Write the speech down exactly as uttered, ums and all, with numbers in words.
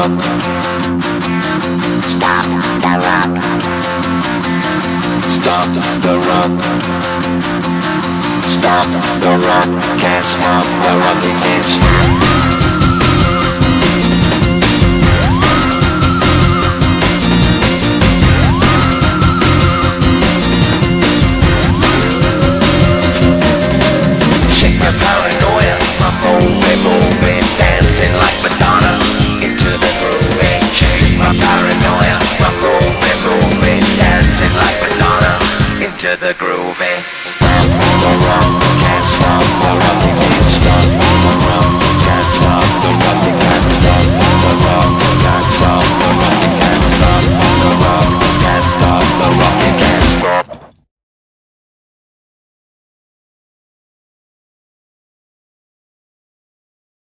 rock. Stop the rock. Stop the rock. Stop the rock. Can't stop the rock. You can't stop. The groove.